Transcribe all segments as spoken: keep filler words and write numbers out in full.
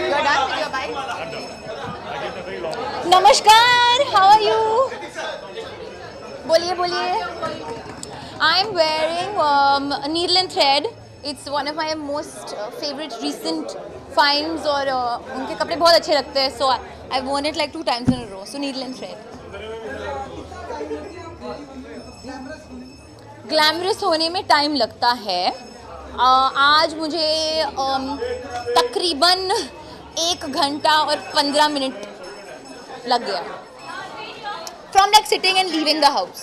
You're done with your bike? Namaskar, how are you? बोलिए बोलिए. I'm wearing um, a needle and thread. It's one of my most uh, favorite recent finds और uh, उनके कपड़े बहुत अच्छे लगते हैं. So I, I've worn it like two times in a row. So needle and thread. Glamorous होने में time लगता है. uh, आज मुझे um, तकरीबन एक घंटा और पंद्रह मिनट लग गया. From like sitting and leaving the house.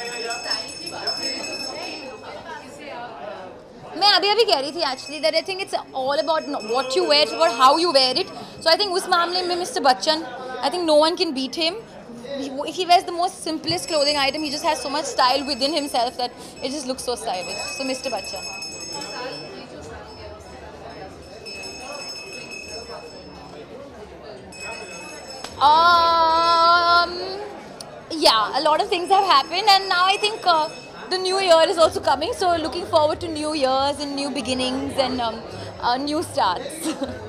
मैं अभी अभी कह रही थी actually that I think it's all about what you wear, it's about how you wear it. So I think उस मामले में Mister Bachchan, I think no one can beat him. He, he wears the most simplest clothing item. He just has so much style within himself that it just looks so stylish. So Mister Bachchan. Um, yeah, a lot of things have happened, and now I think uh, the new year is also coming. So looking forward to new years and new beginnings and um, uh, new starts.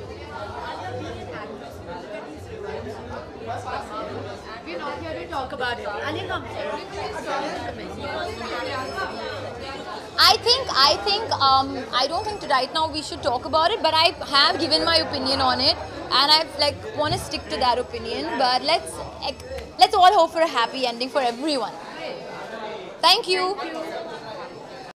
We're not here to talk about it. I think I think um, I don't think right now we should talk about it, but I have given my opinion on it, and I like want to stick to that opinion. But let's like, let's all hope for a happy ending for everyone. Thank you. Thank you.